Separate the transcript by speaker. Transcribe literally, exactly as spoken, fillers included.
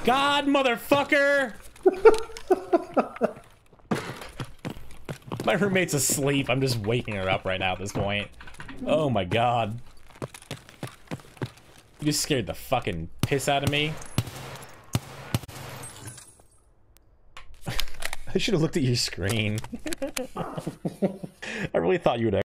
Speaker 1: God, motherfucker! My roommate's asleep. I'm just waking her up right now at this point. Oh my god. You just scared the fucking piss out of me. I should have looked at your screen. I really thought you would